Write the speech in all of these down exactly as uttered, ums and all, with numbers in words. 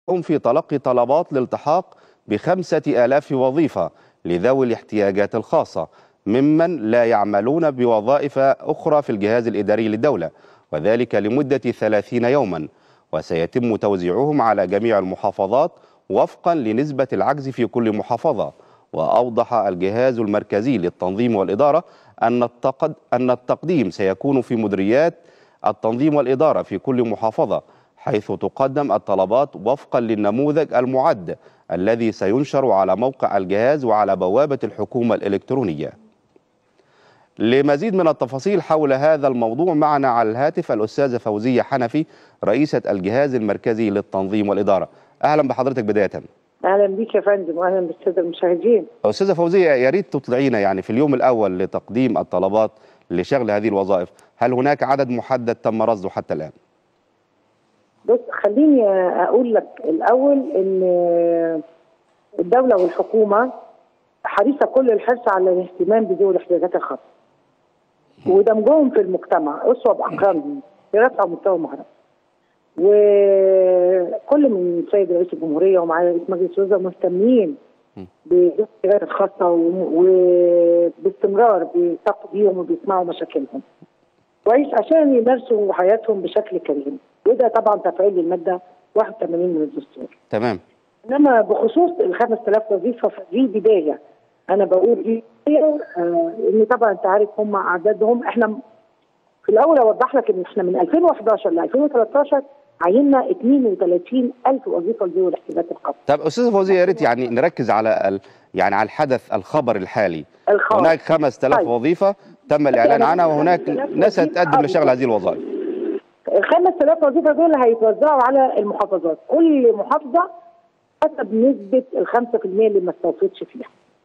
في تلقي طلبات للالتحاق بخمسة آلاف وظيفة لذوي الاحتياجات الخاصة ممن لا يعملون بوظائف أخرى في الجهاز الإداري للدولة، وذلك لمدة ثلاثين يوما، وسيتم توزيعهم على جميع المحافظات وفقا لنسبة العجز في كل محافظة. وأوضح الجهاز المركزي للتنظيم والإدارة أن التقد أن التقديم سيكون في مديريات التنظيم والإدارة في كل محافظة، حيث تقدم الطلبات وفقا للنموذج المعد الذي سينشر على موقع الجهاز وعلى بوابة الحكومة الإلكترونية. لمزيد من التفاصيل حول هذا الموضوع معنا على الهاتف الأستاذة فوزية حنفي رئيسة الجهاز المركزي للتنظيم والإدارة. أهلا بحضرتك بداية. اهلا بيك يا فندم واهلا بالساده المشاهدين. استاذه فوزيه، يا ريت تطلعينا يعني في اليوم الاول لتقديم الطلبات لشغل هذه الوظائف، هل هناك عدد محدد تم رصده حتى الان؟ بص، خليني اقول لك الاول ان الدوله والحكومه حريصه كل الحرص على الاهتمام بذوي الاحتياجات الخاصه ودمجهم في المجتمع اسوه باقرانهم لرفع مستوى المهارات. وكل من سيد رئيس الجمهوريه ومعالي رئيس مجلس الوزراء مهتمين بالاحتياجات الخاصه وباستمرار بيلتقوا بيهم وبيسمعوا مشاكلهم كويس عشان يمارسوا حياتهم بشكل كريم، وده طبعا تفعيل الماده واحد وثمانين من الدستور. تمام. انما بخصوص ال خمسة آلاف وظيفه فدي بدايه، انا بقول دي بدايه آه ان طبعا انت عارف هم اعدادهم. احنا في الاول اوضح لك ان احنا من ألفين وأحد عشر ل ألفين وثلاثة عشر عيننا اثنين وثلاثين ألف وظيفه لذوي الاحتياجات الخاصه. طب استاذه فوزيه، يا ريت يعني نركز على ال... يعني على الحدث الخبر الحالي. الخبر. هناك خمسة آلاف وظيفه تم الاعلان عنها وهناك ناس تقدم لشغل هذه الوظائف. ال خمسة آلاف وظيفه دول هيتوزعوا على المحافظات، كل محافظه حسب نسبه ال خمسة في المية اللي ما استوفتش فيها.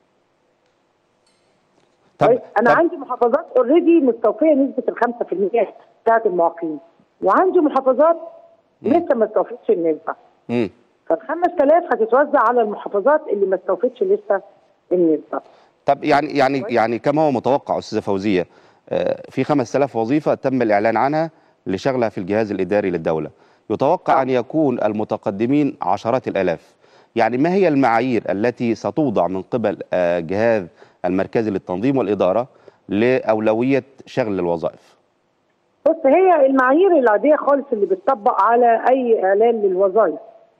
طب انا طب عندي محافظات اوريدي مستوفيه نسبه ال خمسة في المية بتاعت المعاقين، وعندي محافظات لسه ما استوفتش النسبه. امم فال خمسة آلاف هتتوزع على المحافظات اللي ما استوفتش لسه النسبه. طب يعني يعني يعني كما هو متوقع استاذه فوزيه، في خمسة آلاف وظيفه تم الاعلان عنها لشغلها في الجهاز الاداري للدوله، يتوقع آه. ان يكون المتقدمين عشرات الالاف. يعني ما هي المعايير التي ستوضع من قبل جهاز المركزي للتنظيم والاداره لاولويه شغل الوظائف؟ بص، هي المعايير العاديه خالص اللي بتطبق على اي اعلان للوظائف.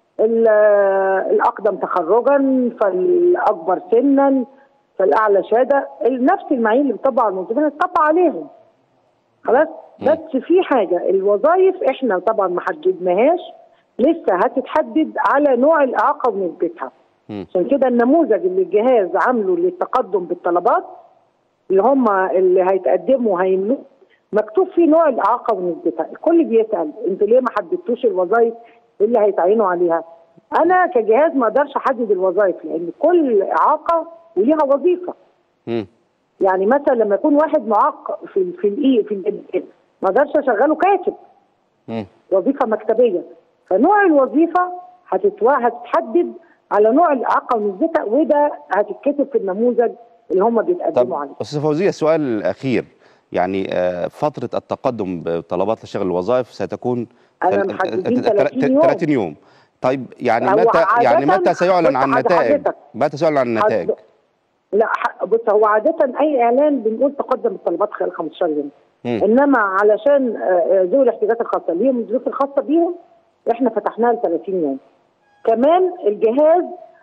الاقدم تخرجا، فالاكبر سنا، فالاعلى شهاده، نفس المعايير اللي بتطبق على الموظفين بتطبق عليهم. خلاص؟ بس في حاجه، الوظائف احنا طبعا ما حددناهاش لسه، هتتحدد على نوع الاعاقه ونسبتها. عشان كده النموذج اللي الجهاز عامله للتقدم بالطلبات اللي هم اللي هيتقدموا هيملوا مكتوب فيه نوع الاعاقه ونسبتها. الكل بيسال انتوا ليه ما حددتوش الوظائف اللي هيتعينوا عليها؟ انا كجهاز ما اقدرش احدد الوظائف لان كل اعاقه وليها وظيفه. م. يعني مثلا لما يكون واحد معاق في في الاي في الإدارة ما اقدرش اشغله كاتب. م. وظيفه مكتبيه. فنوع الوظيفه هتتوا هتتحدد على نوع الاعاقه ونسبتها، وده هتتكتب في النموذج اللي هم بيتقدموا عليه. طب استاذه فوزيه، السؤال الاخير، يعني فتره التقدم بطلبات لشغل الوظائف ستكون انا محددين ثلاثين يوم. طيب يعني متى يعني متى سيعلن عن النتائج؟ متى سيعلن عن النتائج؟ لا بص، هو عاده اي اعلان بنقول تقدم الطلبات خلال خمستاشر يوم. م. انما علشان ذوي الاحتياجات الخاصه ليهم الظروف الخاصه بيهم احنا فتحناها ل ثلاثين يوم. كمان الجهاز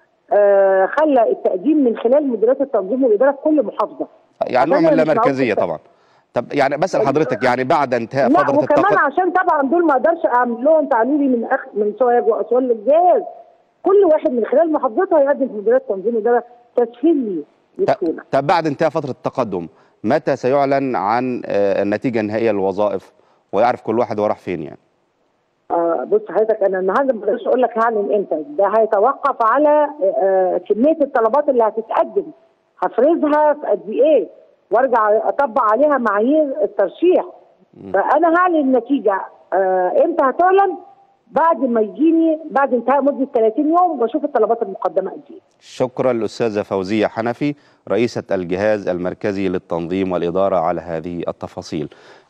آه خلى التقديم من خلال مديريات التنظيم والاداره في كل محافظه. يعني نوع من اللامركزيه طبعا. طب يعني بسال حضرتك، يعني بعد انتهاء فتره التقديم، لا وكمان عشان طبعا دول ما اقدرش اعمل لهم تعليلي من اخ من سواج واسوان للجهاز. كل واحد من خلال محافظته هيقدم في مديريات التنظيم والاداره تسهيل لي للسهوله. طب بعد انتهاء فتره التقدم متى سيعلن عن النتيجه النهائيه للوظائف ويعرف كل واحد هو راح فين يعني؟ آه بص حضرتك، انا النهارده ما اقدرش اقول لك هعلن امتى، ده هيتوقف على آه كميه الطلبات اللي هتتقدم، هفرزها في قد ايه وارجع اطبق عليها معايير الترشيح. فانا هعلن النتيجه آه امتى هتعلن؟ بعد ما يجيني بعد انتهاء مده ثلاثين يوم واشوف الطلبات المقدمه قد ايه. شكرا للاستاذه فوزيه حنفي رئيسه الجهاز المركزي للتنظيم والاداره على هذه التفاصيل.